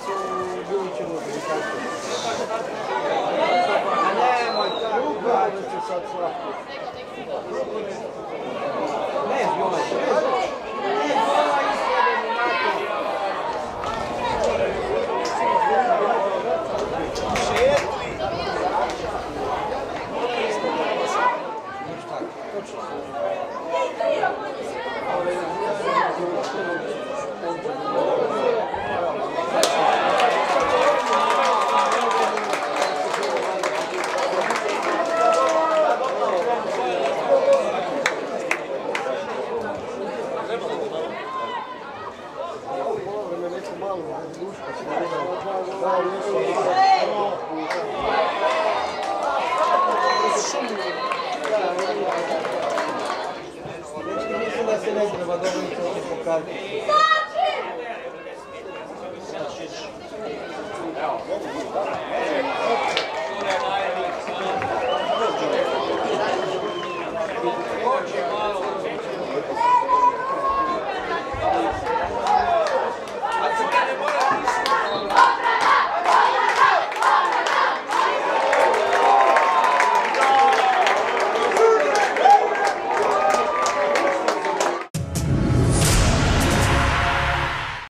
su Bilićevu tako. A nemoj tako, gledajte se sad svako. Ne zgola, isledeni nakon. Mislim da se ne treba dobro ničego pokazati.